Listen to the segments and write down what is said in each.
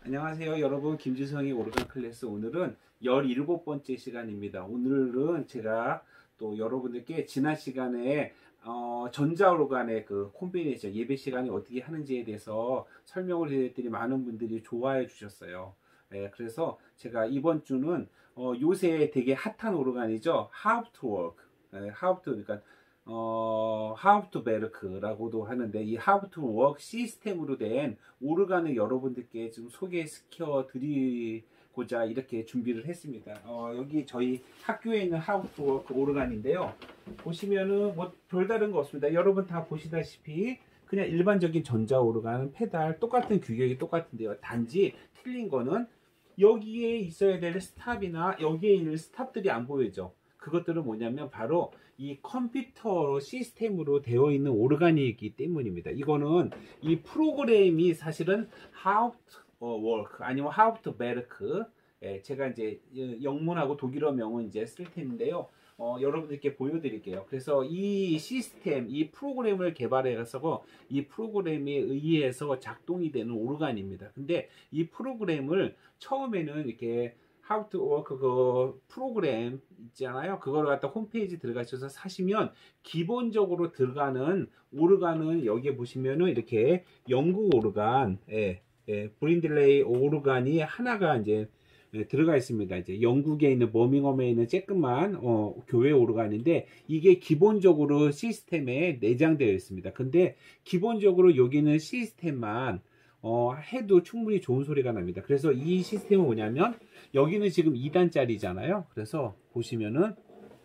안녕하세요 여러분, 김지성의 오르간 클래스. 오늘은 17번째 시간입니다. 오늘은 제가 또 여러분들께 지난 시간에 전자 오르간의 그 콤비네이션 예배 시간이 어떻게 하는지에 대해서 설명을 해드렸더니 많은 분들이 좋아해 주셨어요. 그래서 제가 이번 주는 요새 되게 핫한 오르간이죠. How to work. How to, 그러니까 How to Berk라고도 하는데, 이 How to Work 시스템으로 된 오르간을 여러분들께 좀 소개시켜 드리고자 이렇게 준비를 했습니다. 여기 저희 학교에 있는 How to Work 오르간인데요. 보시면은 뭐 별다른 거 없습니다. 여러분 다 보시다시피 그냥 일반적인 전자 오르간 페달 똑같은 규격이 똑같은데요. 단지 틀린 거는 여기에 있어야 될 스탑이나 여기에 있는 스탑들이 안 보이죠. 그것들은 뭐냐면 바로 이 컴퓨터 시스템으로 되어 있는 오르간이기 때문입니다. 이거는 이 프로그램이 사실은 How to Work 아니면 How to Berk, 제가 이제 영문하고 독일어명은 이제 쓸 텐데요. 여러분들께 보여드릴게요. 그래서 이 시스템, 이 프로그램을 개발해서 이 프로그램에 의해서 작동이 되는 오르간입니다. 근데 이 프로그램을 처음에는 이렇게 How to Work 그 프로그램 있잖아요. 그걸 갖다 홈페이지 들어가셔서 사시면 기본적으로 들어가는 오르간은 여기에 보시면은 이렇게 영국 오르간, 브린들레이 오르간이 하나가 이제 들어가 있습니다. 이제 영국에 있는 버밍엄에 있는 쬐끄만 교회 오르간인데, 이게 기본적으로 시스템에 내장되어 있습니다. 근데 기본적으로 여기는 시스템만 해도 충분히 좋은 소리가 납니다. 그래서 이 시스템은 뭐냐면, 여기는 지금 2단짜리잖아요. 그래서 보시면은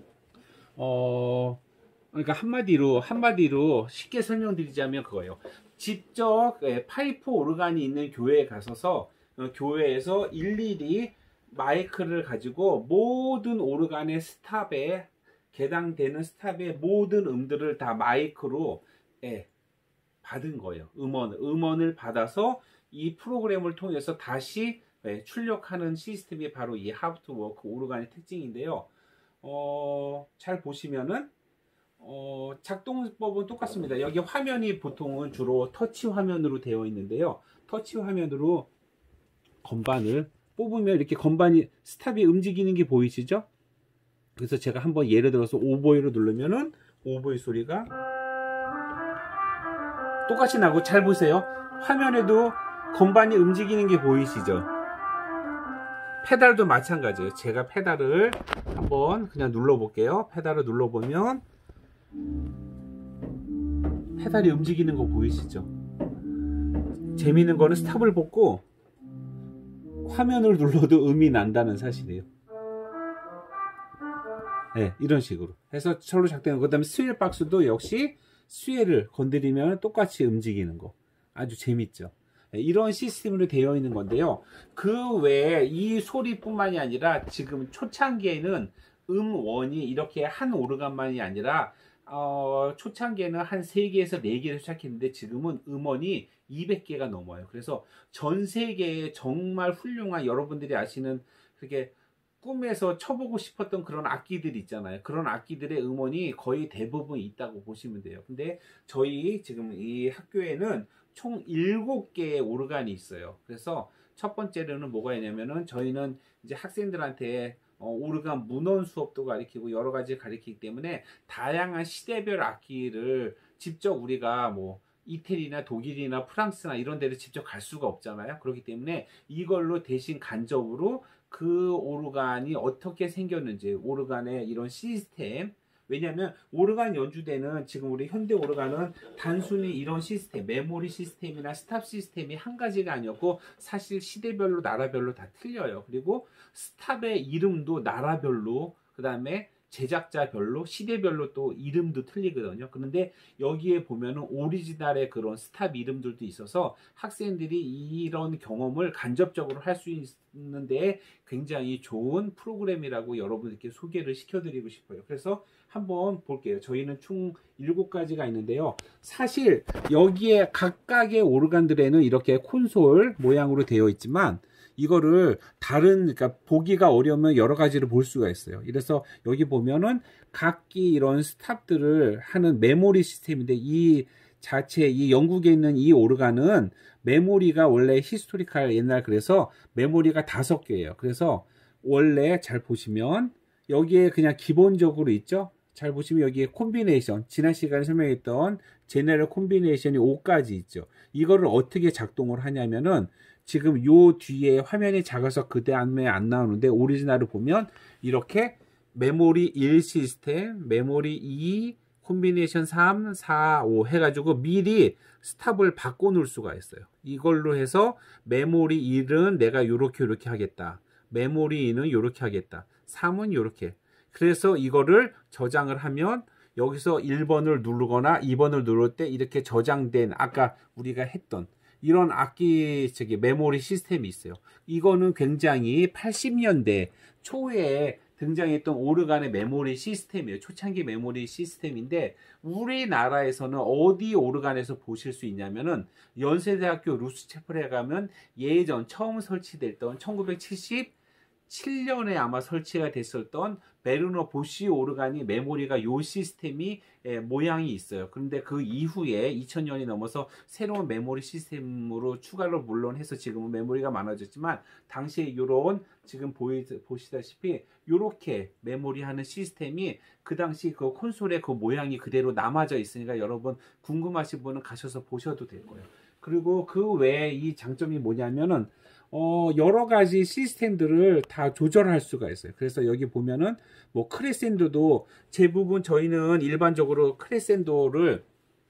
그러니까 한마디로 쉽게 설명드리자면 그거예요. 직접 파이프 오르간이 있는 교회에 가서서 교회에서 일일이 마이크를 가지고 모든 오르간의 스탑에 개당되는 스탑의 모든 음들을 다 마이크로 받은 거예요. 음원을 받아서 이 프로그램을 통해서 다시 출력하는 시스템이 바로 이 How to Work 오르간의 특징인데요. 잘 보시면은 작동법은 똑같습니다. 여기 화면이 보통은 주로 터치 화면으로 되어 있는데요. 터치 화면으로 건반을 뽑으면 이렇게 건반이 스탑이 움직이는 게 보이시죠? 그래서 제가 한번 예를 들어서 오보이로 누르면은 오보이 소리가 똑같이 나고, 잘 보세요. 화면에도 건반이 움직이는 게 보이시죠? 페달도 마찬가지예요. 제가 페달을 한번 그냥 눌러 볼게요. 페달을 눌러 보면 페달이 움직이는 거 보이시죠? 재미있는 거는 스탑을 뽑고 화면을 눌러도 음이 난다는 사실이에요. 이런 식으로 해서 철로 작동하고, 그 다음에 스웰 박스도 역시 스웰을 건드리면 똑같이 움직이는 거, 아주 재밌죠. 이런 시스템으로 되어 있는 건데요. 그 외에 이 소리뿐만이 아니라 지금 초창기에는 음원이 이렇게 한 오르간만이 아니라 초창기에는 한 3개에서 4개에서 시작했는데 지금은 음원이 200개가 넘어요. 그래서 전 세계에 정말 훌륭한, 여러분들이 아시는 그렇게 꿈에서 쳐보고 싶었던 그런 악기들 있잖아요. 그런 악기들의 음원이 거의 대부분 있다고 보시면 돼요. 근데 저희 지금 이 학교에는 총 7개의 오르간이 있어요. 그래서 첫 번째로는 뭐가 있냐면은, 저희는 이제 학생들한테 오르간 문헌 수업도 가르치고 여러 가지 가르치기 때문에 다양한 시대별 악기를 직접 우리가 뭐 이태리나 독일이나 프랑스나 이런 데를 직접 갈 수가 없잖아요. 그렇기 때문에 이걸로 대신 간접으로 그 오르간이 어떻게 생겼는지, 오르간의 이런 시스템, 왜냐하면 오르간 연주대는 지금 우리 현대 오르간은 단순히 이런 시스템, 메모리 시스템이나 스탑 시스템이 한 가지가 아니었고, 사실 시대별로 나라별로 다 틀려요. 그리고 스탑의 이름도 나라별로, 그 다음에 제작자별로, 시대별로 또 이름도 틀리거든요. 그런데 여기에 보면은 오리지널의 그런 스탑 이름들도 있어서 학생들이 이런 경험을 간접적으로 할 수 있는데 굉장히 좋은 프로그램이라고 여러분들께 소개를 시켜드리고 싶어요. 그래서 한번 볼게요. 저희는 총 7가지가 있는데요. 사실 여기에 각각의 오르간들에는 이렇게 콘솔 모양으로 되어 있지만, 이거를 그러니까 보기가 어려우면 여러 가지를 볼 수가 있어요. 그래서 여기 보면은 각기 이런 스탑들을 하는 메모리 시스템인데, 이 자체 이 영국에 있는 이 오르간은 메모리가 원래 히스토리칼 옛날 그래서 메모리가 5개예요. 그래서 원래 잘 보시면 여기에 그냥 기본적으로 있죠. 잘 보시면 여기에 콤비네이션 지난 시간에 설명했던 제너럴 콤비네이션이 5가지 있죠. 이거를 어떻게 작동을 하냐면은 지금 요 뒤에 화면이 작아서 그 다음에 안 나오는데 오리지널을 보면 이렇게 메모리 1 시스템, 메모리 2, 콤비네이션 3, 4, 5 해가지고 미리 스탑을 바꿔 놓을 수가 있어요. 이걸로 해서 메모리 1은 내가 요렇게 하겠다. 메모리 2는 요렇게 하겠다. 3은 요렇게. 그래서 이거를 저장을 하면 여기서 1번을 누르거나 2번을 누를 때 이렇게 저장된 아까 우리가 했던 이런 악기 메모리 시스템이 있어요. 이거는 굉장히 80년대 초에 등장했던 오르간의 메모리 시스템이에요. 초창기 메모리 시스템인데 우리나라에서는 어디 오르간에서 보실 수 있냐면은 연세대학교 루스채플에 가면 예전 처음 설치됐던 1977년에 아마 설치가 됐었던 베르너 보시 오르간이 메모리가 요 시스템이 모양이 있어요. 그런데 그 이후에 2000년이 넘어서 새로운 메모리 시스템으로 추가로 물론 해서 지금은 메모리가 많아졌지만 당시에 요런 지금 보시다시피 요렇게 메모리 하는 시스템이 그 당시 그 콘솔의 그 모양이 그대로 남아져 있으니까 여러분 궁금하신 분은 가셔서 보셔도 될 거예요. 그리고 그 외에 이 장점이 뭐냐면은 여러 가지 시스템들을 다 조절할 수가 있어요. 그래서 여기 보면은 뭐 크레센도도 대부분 저희는 일반적으로 크레센도를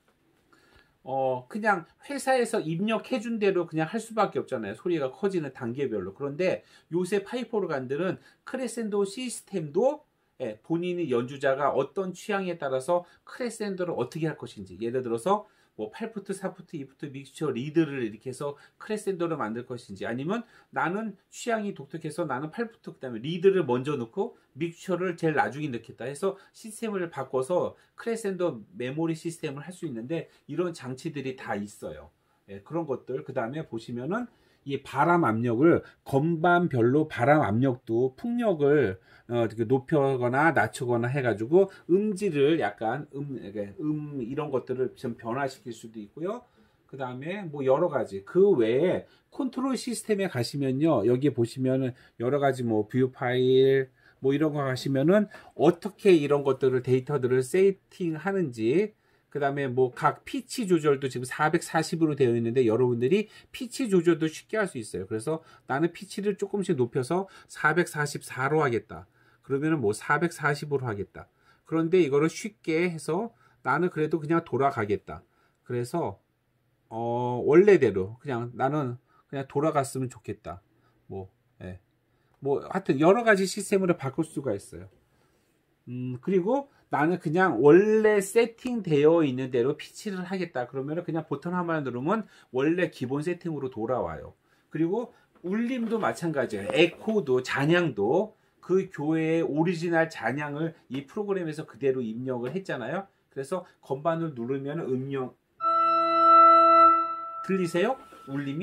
그냥 회사에서 입력해 준 대로 그냥 할 수밖에 없잖아요. 소리가 커지는 단계별로. 그런데 요새 파이프 오르간들은 크레센도 시스템도 본인이 연주자가 어떤 취향에 따라서 크레센도를 어떻게 할 것인지 예를 들어서 뭐 8푸트, 4푸트, 2푸트 믹스처 리드를 이렇게 해서 크레센도를 만들 것인지 아니면 나는 취향이 독특해서 나는 8푸트 그다음에 리드를 먼저 넣고 믹스처를 제일 나중에 넣겠다 해서 시스템을 바꿔서 크레센도 메모리 시스템을 할 수 있는데 이런 장치들이 다 있어요. 그런 것들 그다음에 보시면은 이 바람 압력을 건반별로 바람 압력도 풍력을 높여거나 낮추거나 해가지고 음질을 약간 이런 것들을 좀 변화시킬 수도 있고요. 그 다음에 뭐 여러 가지 그 외에 컨트롤 시스템에 가시면요 여기 보시면은 여러 가지 뭐 뷰 파일 뭐 이런 거 가시면은 어떻게 이런 것들을 데이터들을 세팅하는지 그 다음에 뭐 각 피치 조절도 지금 440으로 되어 있는데 여러분들이 피치 조절도 쉽게 할 수 있어요. 그래서 나는 피치를 조금씩 높여서 444로 하겠다. 그러면은 뭐 440으로 하겠다. 그런데 이거를 쉽게 해서 나는 그래도 그냥 돌아가겠다. 그래서 원래대로 그냥 나는 그냥 돌아갔으면 좋겠다. 뭐 하여튼 여러 가지 시스템으로 바꿀 수가 있어요. 그리고 나는 그냥 원래 세팅되어 있는 대로 피치를 하겠다. 그러면 그냥 버튼 하나만 누르면 원래 기본 세팅으로 돌아와요. 그리고 울림도 마찬가지예요. 에코도 잔향도 그 교회의 오리지널 잔향을 이 프로그램에서 그대로 입력을 했잖아요. 그래서 건반을 누르면 음영 들리세요? 울림이?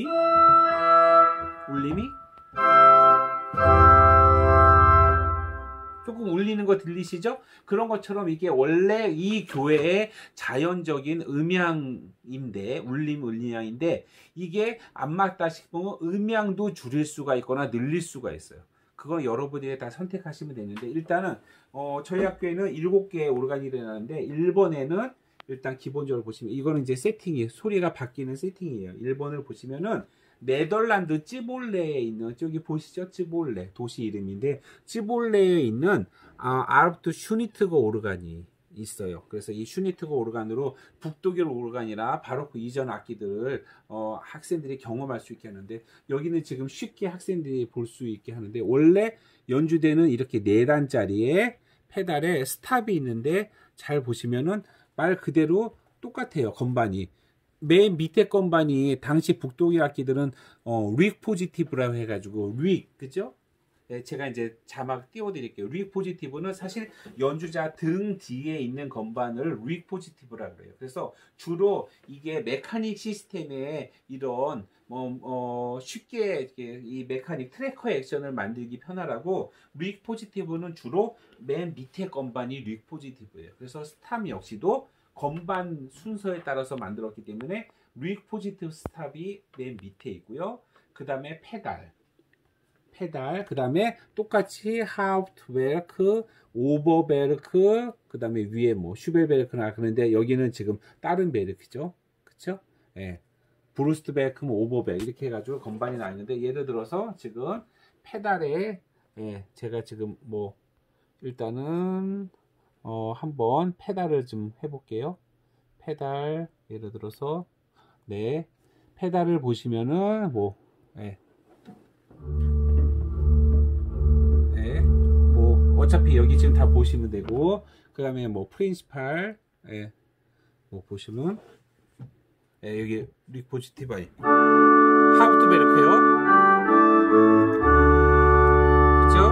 조금 울리는 거 들리시죠? 그런 것처럼 이게 원래 이 교회의 자연적인 음향인데 울림양인데 이게 안 맞다 싶으면 음향도 줄일 수가 있거나 늘릴 수가 있어요. 그건 여러분이 다 선택하시면 되는데 일단은 저희 학교에는 7개의 오르간이 일어나는데 1번에는 일단 기본적으로 보시면 이거는 이제 세팅이에요. 소리가 바뀌는 세팅이에요. 1번을 보시면은 네덜란드 찌볼레에 있는 저기 보시죠? 찌볼레 도시 이름인데 찌볼레에 있는 아르프트 슈니트거 오르간이 있어요. 그래서 이 슈니트거 오르간으로 북독일 오르간이나 바로크 이전 악기들을 학생들이 경험할 수 있게 하는데 여기는 지금 쉽게 학생들이 볼 수 있게 하는데 원래 연주대는 이렇게 4단짜리의 페달에 스탑이 있는데 잘 보시면은 말 그대로 똑같아요. 건반이 맨 밑에 건반이 당시 북독일 악기들은 릭 포지티브라고 해가지고 릭 그죠? 네, 제가 이제 자막 띄워드릴게요. 릭 포지티브는 사실 연주자 등 뒤에 있는 건반을 릭 포지티브라고 그래요. 그래서 주로 이게 메카닉 시스템에 이런 쉽게 이 메카닉 트래커 액션을 만들기 편하라고 릭 포지티브는 주로 맨 밑에 건반이 릭 포지티브예요. 그래서 스탑 역시도 건반 순서에 따라서 만들었기 때문에 루익 포지티브 스탑이 맨 밑에 있고요. 그 다음에 페달, 그 다음에 똑같이 하우프트베르크, 오버베르크, 그 다음에 위에 뭐 슈벨베르크나 그런데 여기는 지금 다른 베르크죠. 그쵸? 예. 브루스트베르크, 뭐 오버베르크 이렇게 해가지고 건반이 나 있는데 예를 들어서 지금 페달에 예, 제가 지금 뭐 일단은 한번 페달을 좀 해볼게요. 페달 예를 들어서 네 페달을 보시면은 뭐 예. 네, 뭐 어차피 여기 지금 다 보시면 되고 그 다음에 뭐 프린시팔 예, 뭐 보시면 예, 여기 릭 포지티바이 하우트베르크요. 그죠?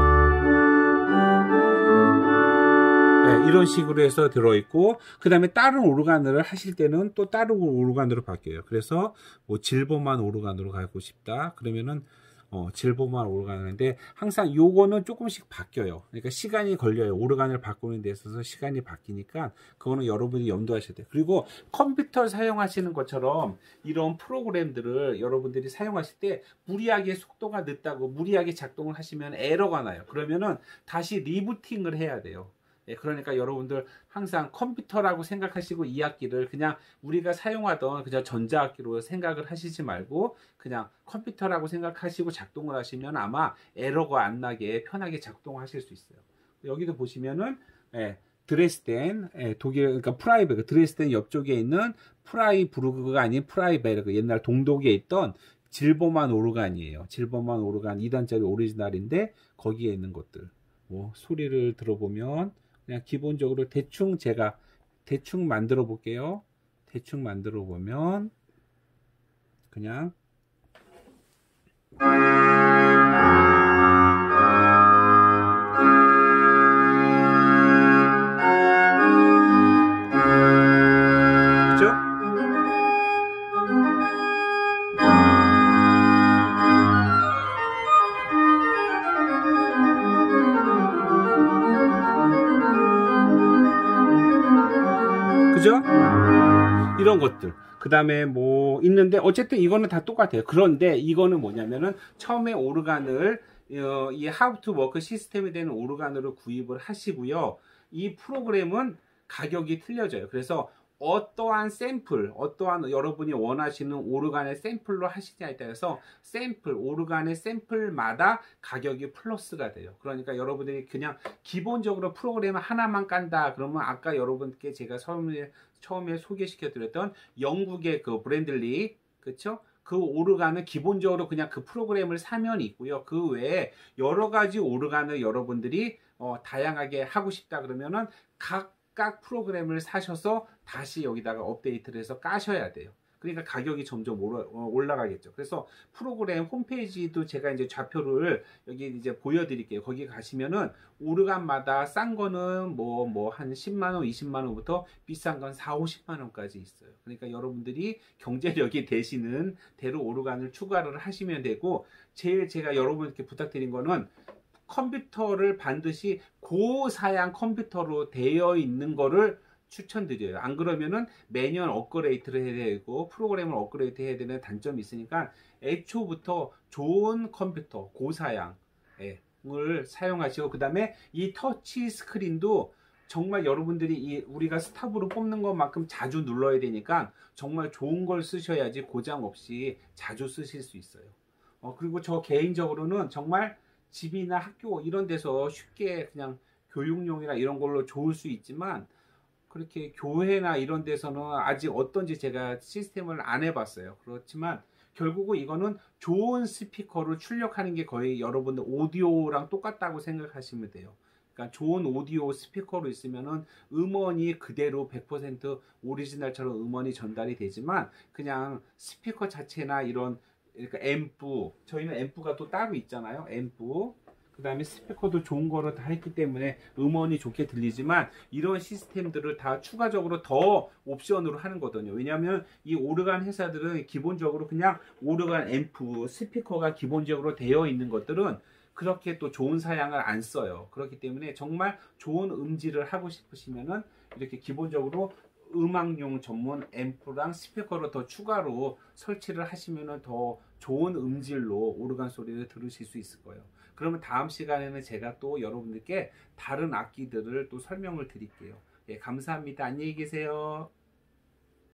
예, 이런 식으로 해서 들어있고 그 다음에 다른 오르간을 하실 때는 또 다른 오르간으로 바뀌어요. 그래서 뭐 질보만 오르간으로 가고 싶다 그러면은 질보만 오르간인데 항상 요거는 조금씩 바뀌어요. 그러니까 시간이 걸려요. 오르간을 바꾸는 데 있어서 시간이 바뀌니까 그거는 여러분이 염두하셔야 돼요. 그리고 컴퓨터 사용하시는 것처럼 이런 프로그램들을 여러분들이 사용하실 때 무리하게 속도가 늦다고 무리하게 작동을 하시면 에러가 나요. 그러면은 다시 리부팅을 해야 돼요. 예, 그러니까 여러분들 항상 컴퓨터라고 생각하시고 이 악기를 그냥 우리가 사용하던 그냥 전자악기로 생각을 하시지 말고 그냥 컴퓨터라고 생각하시고 작동을 하시면 아마 에러가 안 나게 편하게 작동하실 수 있어요. 여기도 보시면은 예, 드레스덴 예, 독일 그러니까 프라이베르크 드레스덴 옆쪽에 있는 프라이부르크가 아닌 프라이베르크 옛날 동독에 있던 질보만 오르간이에요. 질보만 오르간 2단짜리 오리지널인데 거기에 있는 것들 뭐 소리를 들어보면 그냥 기본적으로 대충 제가 대충 만들어 볼게요. 대충 만들어 보면 그냥 그죠? 그죠? 이런 것들 그 다음에 뭐 있는데 어쨌든 이거는 다 똑같아요. 그런데 이거는 뭐냐면은 처음에 오르간을 이 하우 투 워크 시스템이 되는 오르간으로 구입을 하시고요. 이 프로그램은 가격이 틀려져요. 그래서 어떠한 샘플, 어떠한 여러분이 원하시는 오르간의 샘플로 하시냐에 따라서 샘플, 오르간의 샘플마다 가격이 플러스가 돼요. 그러니까 여러분들이 그냥 기본적으로 프로그램 하나만 깐다 그러면 아까 여러분께 제가 처음에 소개시켜 드렸던 영국의 그 브랜들리 그쵸? 그 오르간은 기본적으로 그냥 그 프로그램을 사면 있고요. 그 외에 여러 가지 오르간을 여러분들이 다양하게 하고 싶다 그러면은 각각 프로그램을 사셔서 다시 여기다가 업데이트를 해서 까셔야 돼요. 그러니까 가격이 점점 올라가겠죠. 그래서 프로그램 홈페이지도 제가 이제 좌표를 여기 이제 보여드릴게요. 거기 가시면은 오르간마다 싼 거는 뭐 한 10만원, 20만원부터 비싼 건 4, 50만원까지 있어요. 그러니까 여러분들이 경제력이 되시는 대로 오르간을 추가를 하시면 되고 제일 제가 여러분께 부탁드린 거는 컴퓨터를 반드시 고사양 컴퓨터로 되어 있는 거를 추천드려요. 안 그러면은 매년 업그레이드를 해야 되고 프로그램을 업그레이드 해야 되는 단점이 있으니까 애초부터 좋은 컴퓨터 고사양을 사용하시고 그 다음에 이 터치 스크린도 정말 여러분들이 우리가 스탑으로 뽑는 것만큼 자주 눌러야 되니까 정말 좋은 걸 쓰셔야지 고장 없이 자주 쓰실 수 있어요. 그리고 저 개인적으로는 정말 집이나 학교 이런 데서 쉽게 그냥 교육용이나 이런 걸로 좋을 수 있지만 그렇게 교회나 이런 데서는 아직 어떤지 제가 시스템을 안 해봤어요. 그렇지만 결국은 이거는 좋은 스피커로 출력하는 게 거의 여러분들 오디오랑 똑같다고 생각하시면 돼요. 그러니까 좋은 오디오 스피커로 있으면은 음원이 그대로 100% 오리지널처럼 음원이 전달이 되지만 그냥 스피커 자체나 이런 그러니까 앰프 저희는 앰프가 또 따로 있잖아요. 앰프 그 다음에 스피커도 좋은 거를 다 했기 때문에 음원이 좋게 들리지만 이런 시스템들을 다 추가적으로 더 옵션으로 하는 거거든요. 왜냐하면 이 오르간 회사들은 기본적으로 그냥 오르간 앰프 스피커가 기본적으로 되어 있는 것들은 그렇게 또 좋은 사양을 안 써요. 그렇기 때문에 정말 좋은 음질을 하고 싶으시면은 이렇게 기본적으로 음악용 전문 앰프랑 스피커를 더 추가로 설치를 하시면 더 좋은 음질로 오르간 소리를 들으실 수 있을 거예요. 그러면 다음 시간에는 제가 또 여러분들께 다른 악기들을 또 설명을 드릴게요. 예, 감사합니다. 안녕히 계세요.